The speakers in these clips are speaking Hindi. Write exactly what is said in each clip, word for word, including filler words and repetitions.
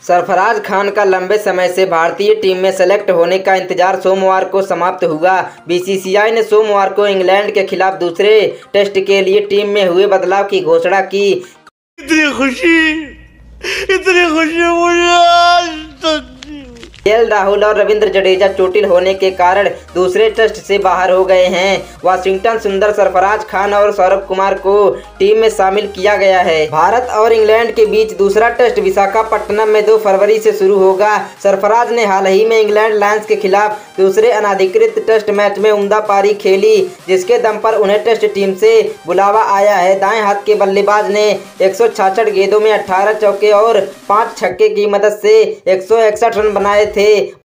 सरफराज खान का लंबे समय से भारतीय टीम में सेलेक्ट होने का इंतजार सोमवार को समाप्त हुआ। बीसीसीआई ने सोमवार को इंग्लैंड के खिलाफ दूसरे टेस्ट के लिए टीम में हुए बदलाव की घोषणा की। इतनी खुशी इतनी खुशी मुझे आज तक। केएल राहुल और रविंद्र जडेजा चोटिल होने के कारण दूसरे टेस्ट से बाहर हो गए हैं। वाशिंगटन सुंदर, सरफराज खान और सौरभ कुमार को टीम में शामिल किया गया है। भारत और इंग्लैंड के बीच दूसरा टेस्ट विशाखापट्टनम में दो फरवरी से शुरू होगा। सरफराज ने हाल ही में इंग्लैंड लायंस के खिलाफ दूसरे अनाधिकृत टेस्ट मैच में उम्दा पारी खेली, जिसके दम पर उन्हें टेस्ट टीम से बुलावा आया है। दाएं हाथ के बल्लेबाज ने एक सौ छियासठ गेंदों में अठारह चौके और पाँच छक्के की मदद से एक सौ इकसठ रन बनाए थे।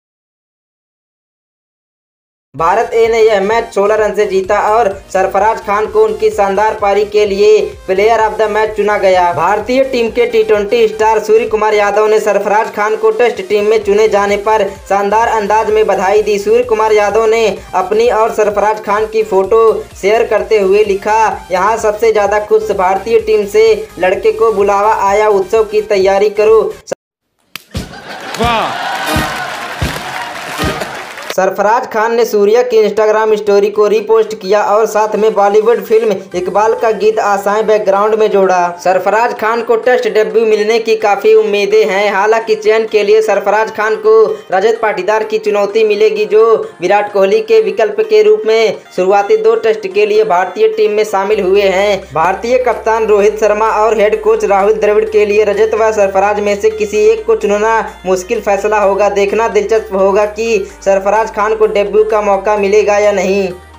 भारत ए ने यह मैच सोलह रन से जीता और सरफराज खान को उनकी शानदार पारी के लिए प्लेयर ऑफ द मैच चुना गया। भारतीय टीम के T twenty star Surya Kumar Yadav ने सरफराज खान को टेस्ट टीम में चुने जाने पर शानदार अंदाज में बधाई दी। सूर्य कुमार यादव ने अपनी और सरफराज खान की फोटो शेयर करते हुए लिखा, यहाँ सबसे ज्यादा खुश भारतीय टीम से लड़के को बुलावा आया, उत्सव की तैयारी करो। वाह। सरफराज खान ने सूर्या की इंस्टाग्राम स्टोरी को रीपोस्ट किया और साथ में बॉलीवुड फिल्म इकबाल का गीत आशाएं बैकग्राउंड में जोड़ा। सरफराज खान को टेस्ट डेब्यू मिलने की काफी उम्मीदें हैं। हालांकि चयन के लिए सरफराज खान को रजत पाटीदार की चुनौती मिलेगी, जो विराट कोहली के विकल्प के रूप में शुरुआती दो टेस्ट के लिए भारतीय टीम में शामिल हुए हैं। भारतीय कप्तान रोहित शर्मा और हेड कोच राहुल द्रविड़ के लिए रजत व सरफराज में से किसी एक को चुनना मुश्किल फैसला होगा। देखना दिलचस्प होगा कि सरफराज खान को डेब्यू का मौका मिलेगा या नहीं।